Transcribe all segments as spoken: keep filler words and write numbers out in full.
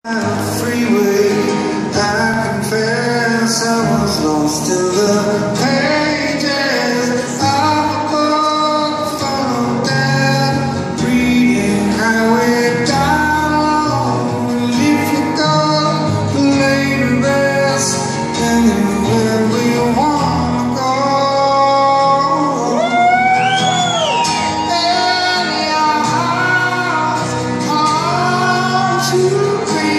Freeway, I confess I was lost in the pages of a book full of death, reading highway down, relief to go, lay to rest, anywhere we wanna go. In your house, on to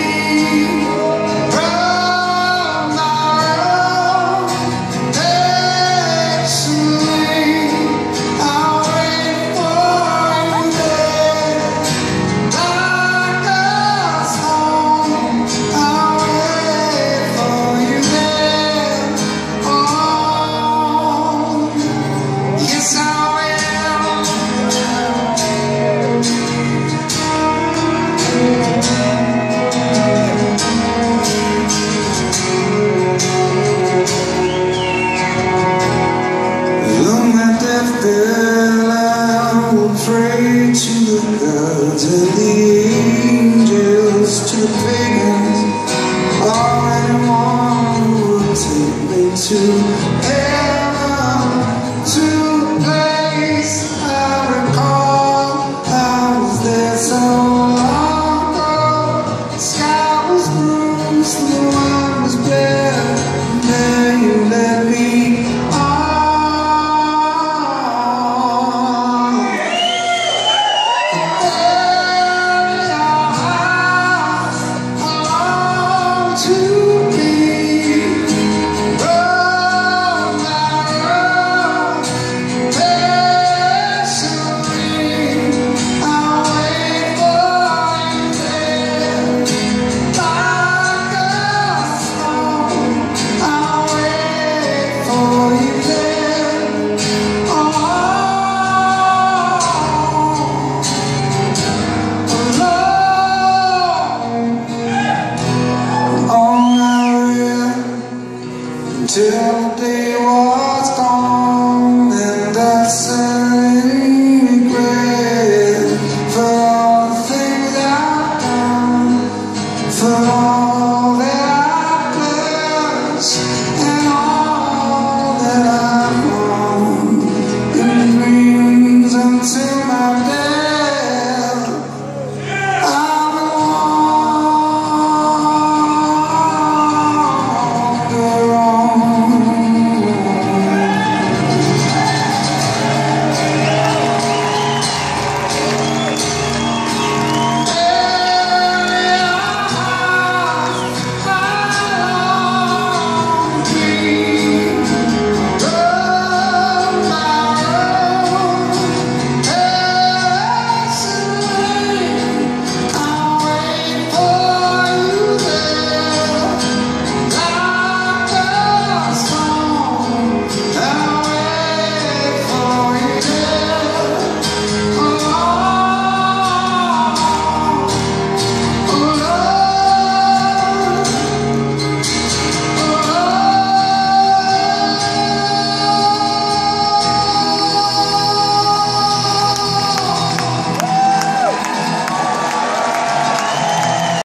I will pray to the gods and the angels, to the pagans, or anyone who will take me to heaven, to a place I recall. I was there so long ago. The sky was bruised, the wind was bare, and then you let me on. Till the day was gone, and I sat in regret for all the things I've done, for all